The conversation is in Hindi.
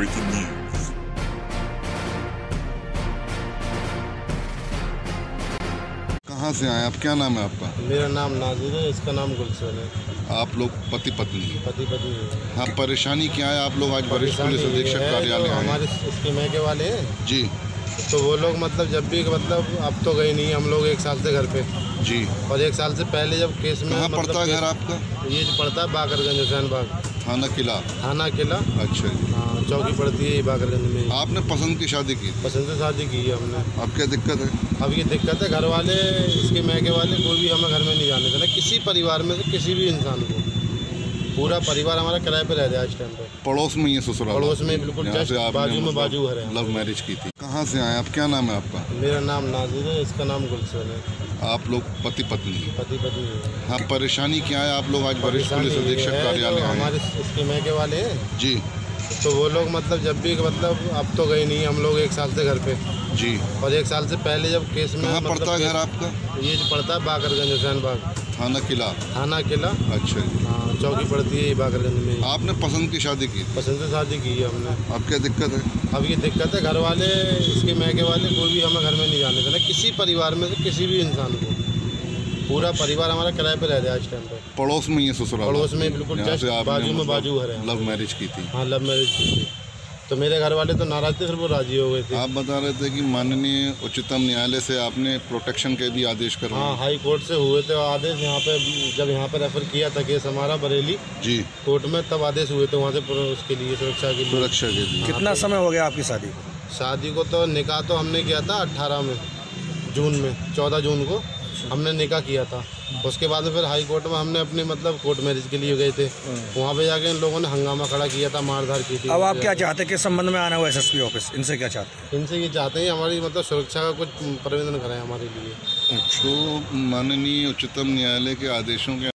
Breaking news. कहाँ से आए आप? क्या नाम है आपका? मेरा नाम नाजिर है, इसका नाम गुलशन है। आप लोग पति पत्नी हैं? पति पत्नी है। हाँ, परेशानी क्या है? आप लोग आज वरिष्ठ पुलिस अधीक्षक कार्यालय आए हमारे हैं। इसके मैके वाले हैं जी तो वो लोग मतलब जब भी मतलब अब तो गए नहीं, हम लोग 1 साल से घर पे, जी। और 1 साल से पहले जब केस में कहाँ मतलब पड़ता है घर आपका? ये जो पड़ता है बाकरगंज, हुसैन बाग थाना किला। थाना किला। अच्छा जी। हाँ, चौकी पड़ती है बाकरगंज में। आपने पसंद की शादी की? पसंद से शादी की है हमने। अब क्या दिक्कत है? अब ये दिक्कत है, घर वाले इसके मैके वाले कोई भी हमें घर में नहीं जाने देना, किसी परिवार में से किसी भी इंसान को। पूरा परिवार हमारा किराए पे रह रहा है इस टाइम पे। पड़ोस में ही है ससुराल? पड़ोस में बिल्कुल यहाँ से आपने बाजू में मतलब बाजू घर है। लव मैरिज की थी। कहाँ से आए आप? क्या नाम है आपका? मेरा नाम नाजिर है, इसका नाम गुलशन है। आप लोग पति पत्नी हैं? पति पत्नी है। हाँ, परेशानी क्या है? आप लोग आज वरिष्ठ पुलिस अधीक्षक कार्यालय आए हमारे हैं। इसके मैके वाले हैं जी तो वो लोग मतलब जब भी मतलब अब तो गए नहीं, हम लोग 1 साल से घर पे, जी। और 1 साल से पहले जब केस में कहाँ मतलब पड़ता है घर आपका? ये जो पड़ता है बाकरगंज, हुसैन बाग थाना किला। थाना किला। अच्छा जी। हाँ, चौकी पड़ती है बाकरगंज में। आपने पसंद की शादी की? पसंद से शादी की है हमने। अब क्या दिक्कत है? अब ये दिक्कत है, घर वाले इसके मैके वाले कोई भी हमें घर में नहीं जाने देना, किसी परिवार में से किसी भी इंसान को। पूरा परिवार हमारा किराए पे रह रहा है इस टाइम पे। पड़ोस में ही है ससुराल? पड़ोस में बिल्कुल यहाँ से आपने बाजू में मतलब बाजू घर है। लव मैरिज की थी? हाँ, लव मैरिज की थी। तो मेरे घर वाले तो नाराज थे, फिर वो राजी हो गए थे। आप बता रहे थे कि माननीय उच्चतम न्यायालय से आपने प्रोटेक्शन के भी आदेश करवाए? हाँ, हाई कोर्ट से हुए थे आदेश। यहाँ पे जब यहाँ पे रेफर किया था केस हमारा बरेली जी कोर्ट में, तब आदेश हुए थे वहाँ से उसके लिए सुरक्षा के लिए। सुरक्षा के लिए। कितना समय हो गया आपकी शादी को? शादी को तो निकाह तो हमने किया था 18 में, जून में, 14 जून को हमने निकाह किया था। उसके बाद में फिर हाई कोर्ट में हमने अपने मतलब कोर्ट मैरिज के लिए गए थे। वहाँ पे जाके इन लोगों ने हंगामा खड़ा किया था, मारधार की थी। अब आप क्या चाहते हैं? किस संबंध में आना हुआ एसएसपी ऑफिस? इनसे क्या चाहते इनसे ये चाहते हैं हमारी मतलब सुरक्षा का कुछ प्रबंधन करें हमारे लिए। तो माननीय उच्चतम न्यायालय के आदेशों के